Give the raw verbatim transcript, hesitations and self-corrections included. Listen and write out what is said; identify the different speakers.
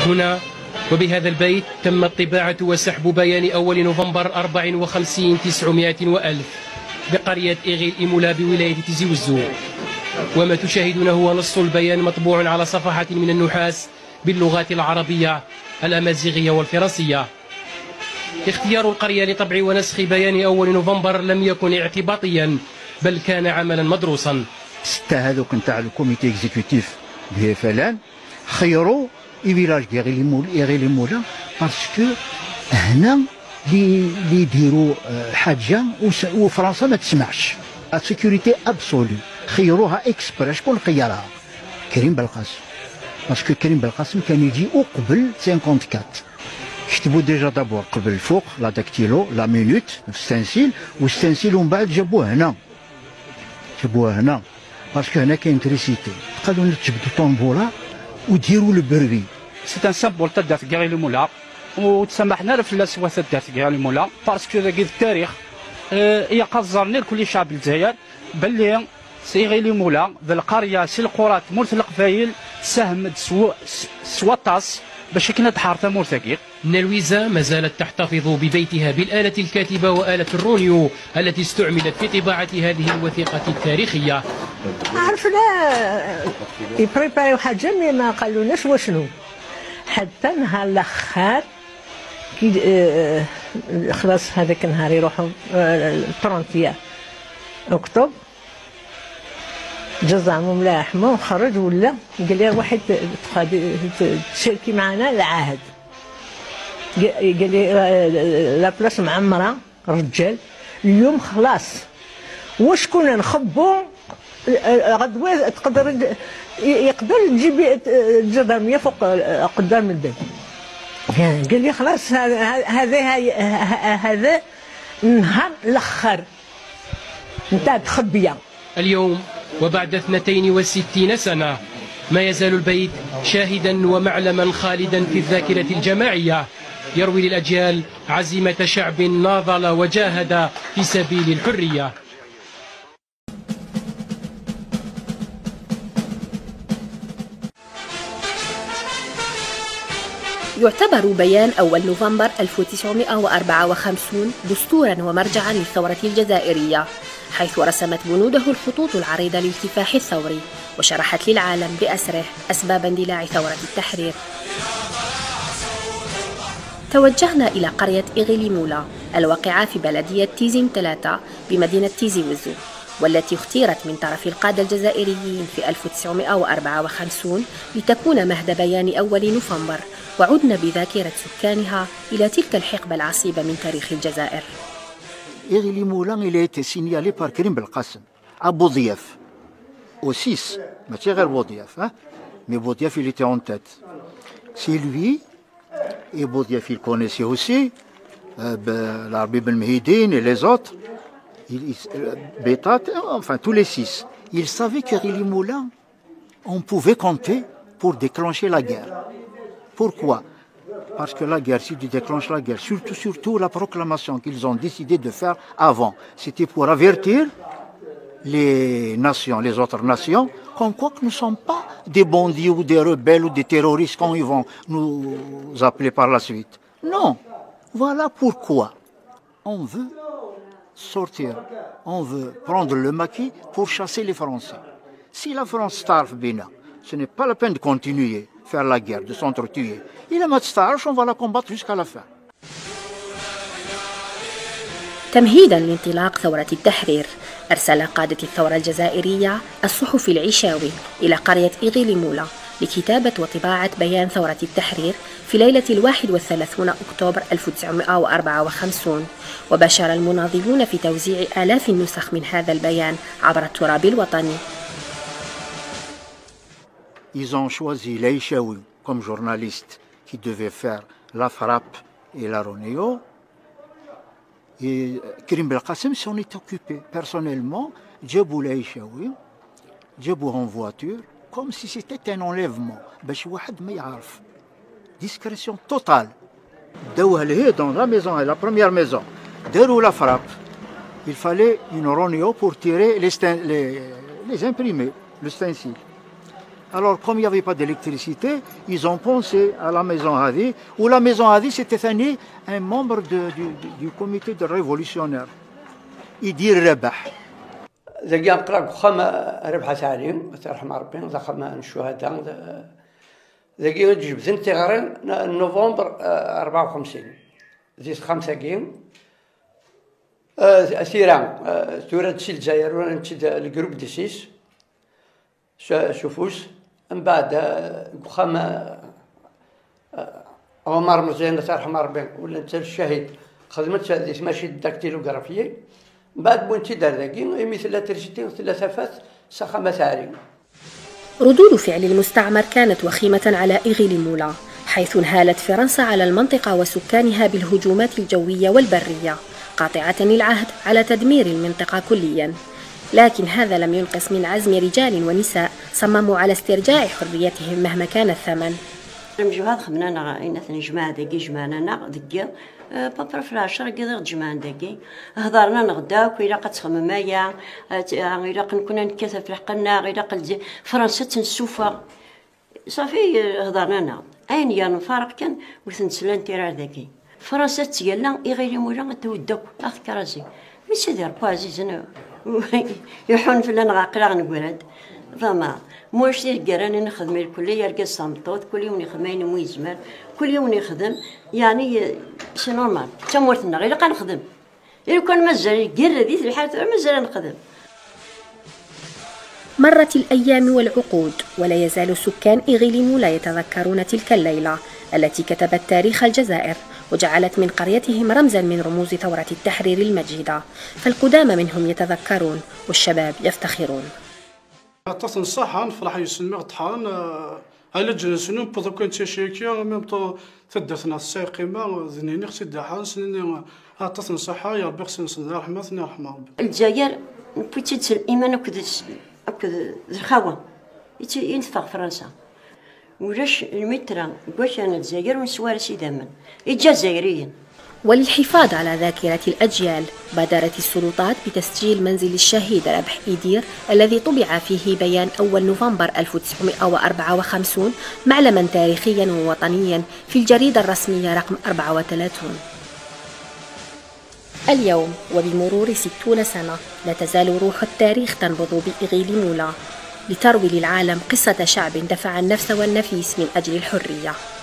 Speaker 1: هنا وبهذا البيت تم الطباعة وسحب بيان أول نوفمبر أربعة وخمسين تسعمائة وألف بقرية إيغيل إيمولا بولاية تيزي وزو. وما تشاهدونه هو نص البيان مطبوع على صفحة من النحاس باللغات العربية الأمازيغية والفرنسية. اختيار القرية لطبع ونسخ بيان أول نوفمبر لم يكن اعتباطيا بل كان عملا مدروسا.
Speaker 2: ستة هذوك نتاع الكوميتي اكزيكوتيف به فلان خيروا فيلاج إيغيل إيمولا باسكو هنا اللي يديروا حاجه وفرنسا ما تسمعش. السيكوريتي ابسولي خيروها اكسبري. شكون خيرها؟ كريم بلقاسم. باسكو كريم بلقاسم كان يجي قبل أربعة وخمسين كتبوا ديجا دابور قبل فوق لا داكتيلو لا مينوت في ستانسيل والستانسيل ومن بعد جابوه هنا جابوه هنا باسكو هنا كاين تريسيتي. قالوا لنا تجبدوا طومبولا وديروا البربي.
Speaker 3: سي ان سامبول تاع دارت إيغيل إيمولا وتسمحنا في الاسواق دارت إيغيل إيمولا باسكو ذاك التاريخ يقزرني لكل شعب الجزائر باللي إيغيل إيمولا ذا القريه سي القرى مورث القبايل ساهمت سوا سواطاس باش كنا تحارث مورثاكير.
Speaker 1: نلويزا ما زالت تحتفظ ببيتها بالآلة الكاتبة وآلة الرونيو التي استعملت في طباعة هذه الوثيقة التاريخية.
Speaker 4: عرفنا يبريباريو حاجة مي ما قالوناش وشنو حتى نهار الاخر كي اه خلاص هذاك النهار يروحوا ثلاثين اكتوبر جزعهم ملاحمه وخرج ولا قال لي واحد تشاركي معنا العهد. قال لي لا بلاص معمره رجال اليوم خلاص واش كنا نخبوا غدوه تقدر يقدر تجيب الجدرميه فوق قدام الباب. قال لي خلاص هذا هذا النهار الاخر نتاع تخبيه.
Speaker 1: اليوم وبعد اثنتين وستين سنة ما يزال البيت شاهدا ومعلما خالدا في الذاكرة الجماعية يروي للأجيال عزيمة شعب ناضل وجاهد في سبيل الحرية.
Speaker 5: يعتبر بيان أول نوفمبر ألف وتسعمائة وأربعة وخمسين دستورا ومرجعا للثورة الجزائرية، حيث رسمت بنوده الخطوط العريضة للكفاح الثوري وشرحت للعالم بأسره أسباب اندلاع ثورة التحرير. توجهنا إلى قرية إيغيل إيمولا الواقعة في بلدية تيزيم ثلاثة بمدينة تيزي وزو، والتي اختيرت من طرف القادة الجزائريين في ألف وتسعمائة وأربعة وخمسين لتكون مهد بيان أول نوفمبر، وعدنا بذاكرة سكانها إلى تلك الحقبة العصيبة من تاريخ الجزائر.
Speaker 2: إيغيل إيمولا il a été signalé par Karim Belkacem à Boudiaf au six ماشي غير بوضياف hein mais Boudiaf il était en tête. C'est lui et Boudiaf il connaissait aussi euh, l'Arbi Ben Mehidine et les autres Bétat, enfin tous les six. Ils savaient qu'Éryl Imoula on pouvait compter pour déclencher la guerre. Pourquoi? Parce que la guerre, si tu déclenches la guerre, surtout, surtout la proclamation qu'ils ont décidé de faire avant, c'était pour avertir les nations, les autres nations, comme quoi que nous ne sommes pas des bandits ou des rebelles ou des terroristes quand ils vont nous appeler par la suite. Non. Voilà pourquoi on veut sortir, on veut prendre le maquis pour chasser les Français. Si la France starve bina, ce n'est pas la peine de continuer à faire la guerre, de s'entretuer. Il a ma starve, on va la combattre jusqu'à la fin.
Speaker 5: تمهيدا لانطلاق ثورة التحرير، أرسل قادة الثورة الجزائرية الصحفي العشاوي إلى قرية إيغيل إيمولا لكتابة وطباعة بيان ثورة التحرير في ليلة الواحد والثلاثون أكتوبر ألف وتسعمائة وأربعة وخمسين، وباشر المناضلون في توزيع آلاف النسخ من هذا البيان عبر التراب الوطني.
Speaker 2: Ils ont choisi l'Aïchaoui comme journaliste qui devait faire la frappe et la Ronéo. Et Karim Belkacem s'en est occupé personnellement. Djabou l'Aïchaoui, Djabou en voiture, comme si c'était un enlèvement. Bash Wahad ma yarf. Discrétion totale. Daouhalé dans la maison, la première maison. Derou la frappe. Il fallait une Ronéo pour tirer les, les, les imprimés, le stencil. Alors, comme il n'y avait pas d'électricité, ils ont pensé à la maison Hadi, où la maison Hadi, c'était un membre de, du, du comité de révolutionnaire. يدير ربح.
Speaker 6: زكي نقرا خما ربحة تعليم الله يرحم ربي ذا خما الشهداء زكي جبت انت غير نوفمبر أربعة وخمسين زيد خمسة كيم أثيرا تورد سيل الجزائر وانا الجروب دي سيس شوفوس من بعد خما عمر مزيان الله يرحم ربي ولا انت الشهيد خدمت هذه ماشي الداكتيلوغرافية بعد بونتي دار ذاكي مثل ترجتي مثل ثفات سخمة ثاري.
Speaker 5: ردود فعل المستعمر كانت وخيمة على إغليمولا، حيث انهالت فرنسا على المنطقة وسكانها بالهجومات الجوية والبرية، قاطعة العهد على تدمير المنطقة كلياً. لكن هذا لم ينقص من عزم رجال ونساء صمموا على استرجاع حريتهم مهما كان الثمن.
Speaker 7: الجهاد خمنا إننا جماعة دقي جماعنا دقي بابر فلاشر كذا جماعة دقي هضرنا نغدا وإلا قد تخمم مايا إلا كنا نكثر في حقنا إلا قد فرنسا تنسوفا صافي هضرنا نغد أين يا نفارق كان وثنسلان تيرار دقي فرنسا تيلا إغيري مولا تودك أذكر راسي ماشي دير بازيزنا يحون في لنا غاقلا نقولاد فما موش دير كراني نخدم الكلية يرقى الصمطوط كل يوم يخدمين مويزمر كل يوم يخدم يعني سي نورمال تمورتنا غير كنخدم إلا كان مازال كير ديت الحالة مازال نخدم.
Speaker 5: مرت الأيام والعقود ولا يزال سكان إغليمولا يتذكرون تلك الليلة التي كتبت تاريخ الجزائر وجعلت من قريتهم رمزا من رموز ثورة التحرير المجيدة، فالقدامى منهم يتذكرون والشباب يفتخرون.
Speaker 8: تصن صحن فرح يسمى طحان على جنسنا بدو كنت شيكيا ميم طو تدثنا الساقمه ذنيني خصي دحان سنين تصن صحه يا ربي خصنا نصدر رحمه ثني رحمه ربي.
Speaker 7: الجزائر بوتيت الايمان وكذا وكذا الخوا ينفع فرنسا ولاش المترا واش انا الجزائر ونسوار سي داما الجزائريين.
Speaker 5: وللحفاظ على ذاكرة الأجيال بادرت السلطات بتسجيل منزل الشهيد ربح إيدير الذي طبع فيه بيان أول نوفمبر ألف وتسعمائة وأربعة وخمسين معلما تاريخيا ووطنيا في الجريدة الرسمية رقم أربعة وثلاثين. اليوم وبمرور ستون سنة لا تزال روح التاريخ تنبض بإغليمولا لتروي للعالم قصة شعب دفع النفس والنفيس من أجل الحرية.